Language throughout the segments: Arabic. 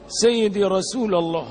سيدي رسول الله،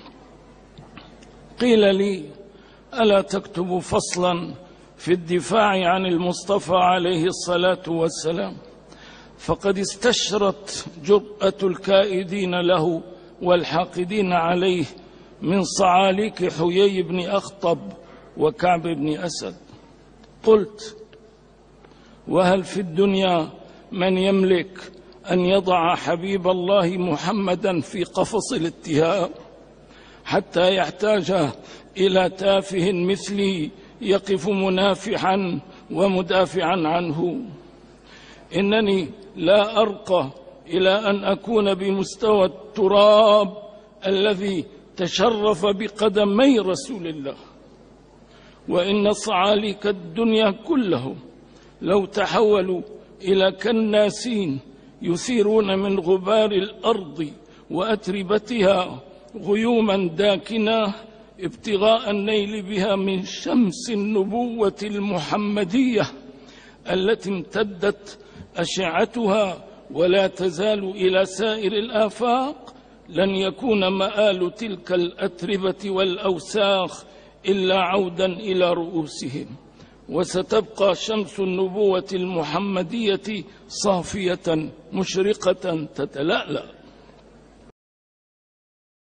قيل لي: ألا تكتب فصلا في الدفاع عن المصطفى عليه الصلاة والسلام؟ فقد استشرت جرأة الكائدين له والحاقدين عليه من صعاليك حيي بن أخطب وكعب بن أسد. قلت: وهل في الدنيا من يملك أن يضع حبيب الله محمدا في قفص الاتهام حتى يحتاج إلى تافه مثلي يقف منافحا ومدافعا عنه؟ إنني لا أرقى إلى أن أكون بمستوى التراب الذي تشرف بقدمي رسول الله. وإن صعاليك الدنيا كلهم لو تحولوا إلى كناسين يثيرون من غبار الأرض وأتربتها غيوما داكنة ابتغاء النيل بها من شمس النبوة المحمدية التي امتدت أشعتها ولا تزال إلى سائر الآفاق، لن يكون مآل تلك الأتربة والأوساخ إلا عودا إلى رؤوسهم، وستبقى شمس النبوة المحمدية صافية مشرقة تتلألأ.